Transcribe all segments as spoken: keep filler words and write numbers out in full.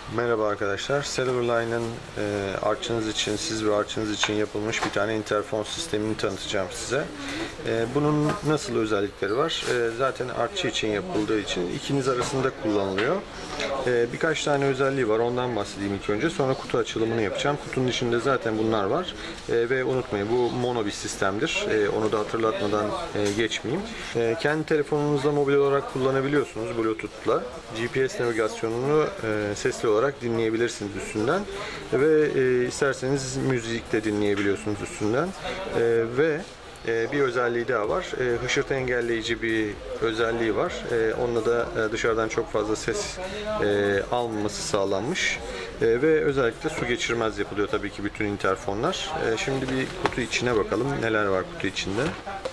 Merhaba arkadaşlar. Silverline'ın e, arçınız için, siz ve arçınız için yapılmış bir tane interfon sistemini tanıtacağım size. E, bunun nasıl özellikleri var? E, zaten artçı için yapıldığı için ikiniz arasında kullanılıyor. E, birkaç tane özelliği var. Ondan bahsedeyim ilk önce. Sonra kutu açılımını yapacağım. Kutunun içinde zaten bunlar var. E, ve unutmayın, bu mono bir sistemdir. E, onu da hatırlatmadan e, geçmeyeyim. E, kendi telefonunuzda mobil olarak kullanabiliyorsunuz Bluetooth'la. G P S navigasyonunu e, sesli olarak olarak dinleyebilirsiniz üstünden ve e, isterseniz müzik de dinleyebiliyorsunuz üstünden e, ve e, bir özelliği daha var. E, hışırtı engelleyici bir özelliği var. E, onunla da e, dışarıdan çok fazla ses e, almaması sağlanmış. E, ve özellikle su geçirmez yapılıyor tabii ki bütün interfonlar. E, şimdi bir kutu içine bakalım. Neler var kutu içinde?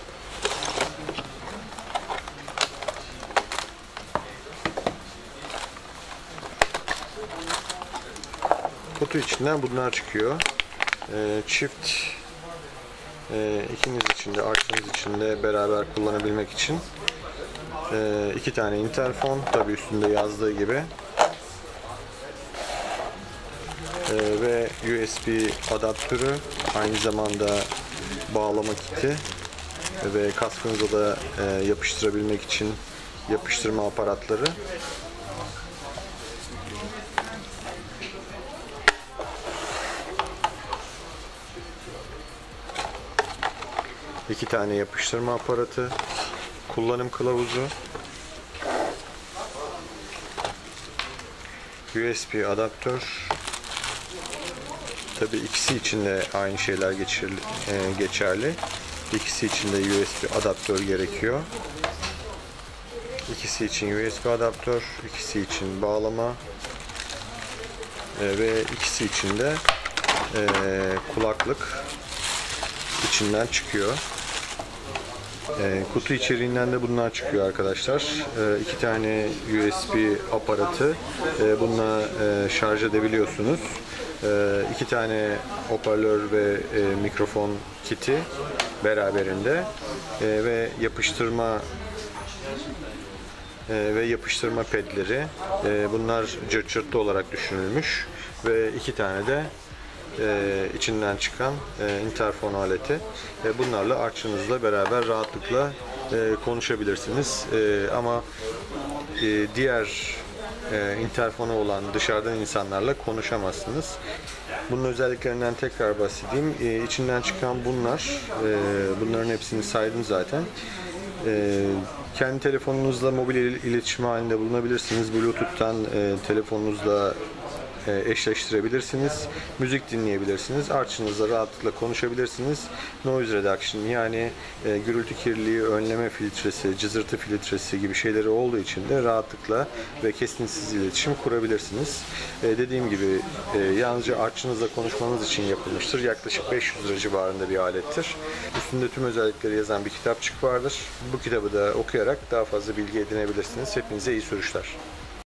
Kutu içinden bunlar çıkıyor. Ee, çift e, ikiniz için de arçınız için de beraber kullanabilmek için e, iki tane interfon, tabi üstünde yazdığı gibi e, ve U S B adaptörü, aynı zamanda bağlama kiti ve kaskınıza da e, yapıştırabilmek için yapıştırma aparatları. İki tane yapıştırma aparatı, kullanım kılavuzu, U S B adaptör. Tabii ikisi için de aynı şeyler geçerli. İkisi için de U S B adaptör gerekiyor. İkisi için U S B adaptör, ikisi için bağlama ve ikisi için de kulaklık içinden çıkıyor. E, kutu içeriğinden de bunlar çıkıyor arkadaşlar. E, iki tane U S B aparatı. E, bununla e, şarj edebiliyorsunuz. E, iki tane hoparlör ve e, mikrofon kiti beraberinde e, ve yapıştırma e, ve yapıştırma pedleri. E, bunlar cırt cırtlı olarak düşünülmüş ve iki tane de Ee, içinden çıkan e, interfon aleti. E, bunlarla arçınızla beraber rahatlıkla e, konuşabilirsiniz. E, ama e, diğer e, interfonu olan dışarıdan insanlarla konuşamazsınız. Bunun özelliklerinden tekrar bahsedeyim. E, içinden çıkan bunlar, e, bunların hepsini saydım zaten. E, kendi telefonunuzla mobil iletişim halinde bulunabilirsiniz. Bluetooth'tan e, telefonunuzla eşleştirebilirsiniz. Müzik dinleyebilirsiniz. Arçınızla rahatlıkla konuşabilirsiniz. Noise reduction, yani e, gürültü kirliliği önleme filtresi, cızırtı filtresi gibi şeyleri olduğu için de rahatlıkla ve kesintisiz iletişim kurabilirsiniz. E, dediğim gibi e, yalnızca arçınızla konuşmanız için yapılmıştır. Yaklaşık beş yüz lira civarında bir alettir. Üstünde tüm özellikleri yazan bir kitapçık vardır. Bu kitabı da okuyarak daha fazla bilgi edinebilirsiniz. Hepinize iyi sürüşler.